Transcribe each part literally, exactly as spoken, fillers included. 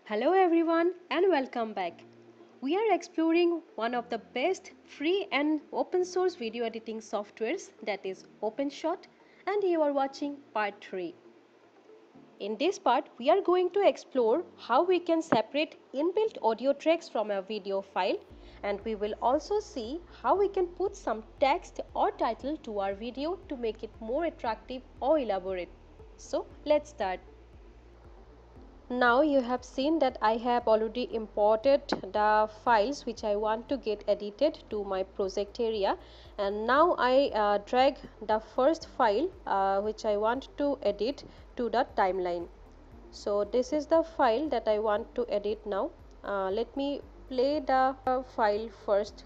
Hello everyone and welcome back. We are exploring one of the best free and open source video editing softwares, that is OpenShot, and you are watching part three. In this part, we are going to explore how we can separate inbuilt audio tracks from a video file, and we will also see how we can put some text or title to our video to make it more attractive or elaborate. So let's start. Now you have seen that I have already imported the files which I want to get edited to my project area, and now I uh, drag the first file uh, which I want to edit to the timeline. So this is the file that I want to edit now. Uh, let me play the uh, file first.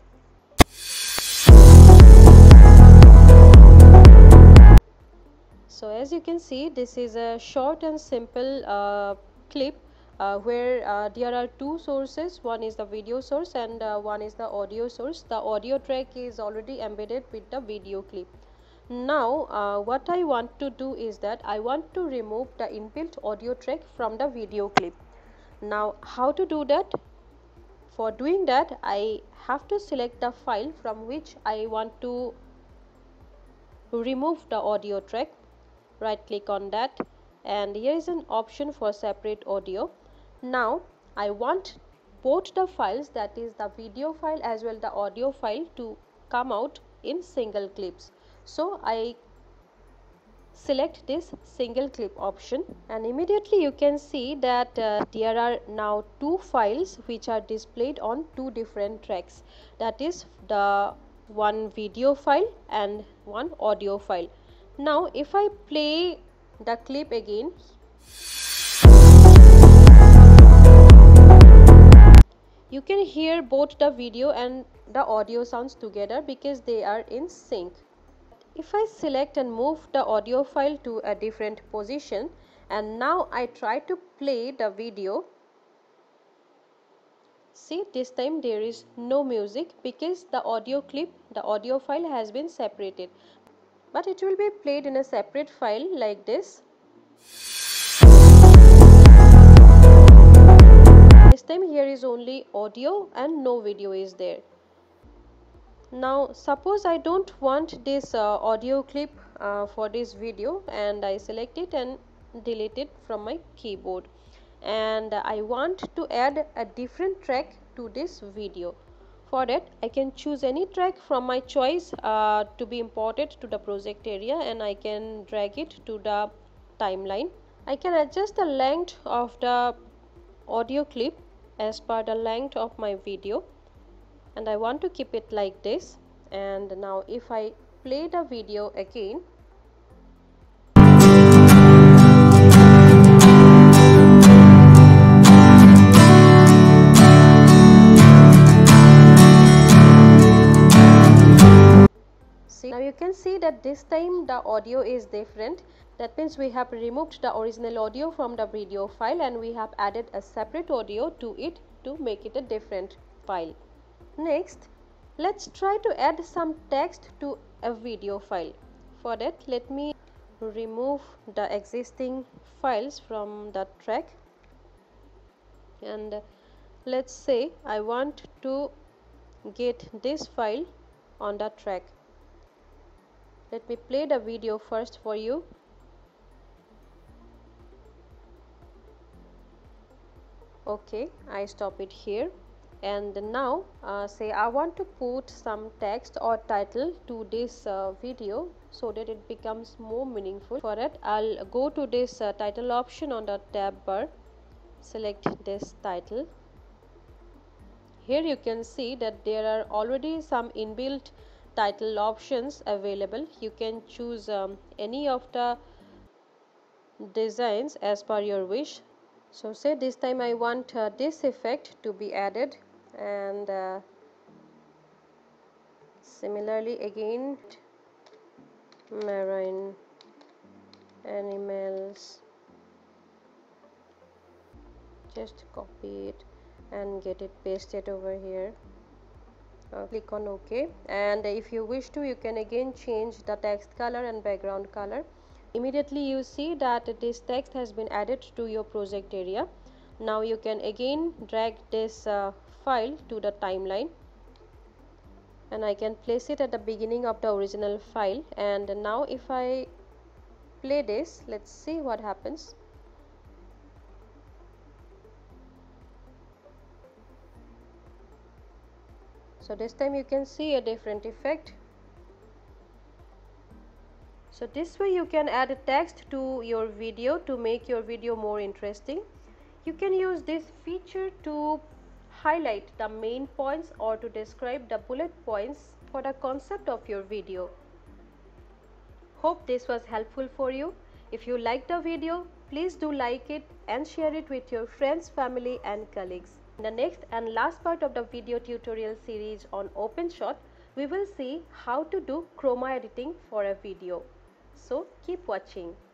So as you can see, this is a short and simple uh, clip uh, where uh, there are two sources. One is the video source and uh, one is the audio source. The audio track is already embedded with the video clip. Now uh, what I want to do is that I want to remove the inbuilt audio track from the video clip. Now how to do that? For doing that, I have to select the file from which I want to remove the audio track. Right click on that, and here is an option for separate audio. Now I want both the files, that is the video file as well the audio file, to come out in single clips. So I select this single clip option, and immediately you can see that uh, there are now two files which are displayed on two different tracks, that is the one video file and one audio file. Now if I play the clip again, you can hear both the video and the audio sounds together because they are in sync. If I select and move the audio file to a different position, and now I try to play the video, see, this time there is no music because the audio clip, the audio file has been separated, but it will be played in a separate file like this. This time here is only audio and no video is there. Now suppose I don't want this uh, audio clip uh, for this video, and I select it and delete it from my keyboard, and I want to add a different track to this video. For that, I can choose any track from my choice uh, to be imported to the project area, and I can drag it to the timeline. I can adjust the length of the audio clip as per the length of my video, and I want to keep it like this. And now if I play the video again, see, now you can see that this time the audio is different. That means we have removed the original audio from the video file and we have added a separate audio to it to make it a different file. Next, let's try to add some text to a video file. For that, let me remove the existing files from the track, and let's say I want to get this file on the track. Let me play the video first for you. Okay, I stop it here. And now uh, say I want to put some text or title to this uh, video so that it becomes more meaningful. For it, I'll go to this uh, title option on the tab bar, select this title. Here you can see that there are already some inbuilt title options available. You can choose um, any of the designs as per your wish. So say this time I want uh, this effect to be added, and uh, similarly again marine animals. Just copy it and get it pasted over here. Uh, click on OK, and if you wish to, you can again change the text color and background color. Immediately you see that this text has been added to your project area. Now you can again drag this uh, file to the timeline, and I can place it at the beginning of the original file. And now if I play this, let's see what happens. So this time you can see a different effect. So this way you can add a text to your video to make your video more interesting. You can use this feature to highlight the main points or to describe the bullet points for the concept of your video. Hope this was helpful for you. If you liked the video, please do like it and share it with your friends, family and colleagues. In the next and last part of the video tutorial series on OpenShot, we will see how to do chroma editing for a video. So keep watching.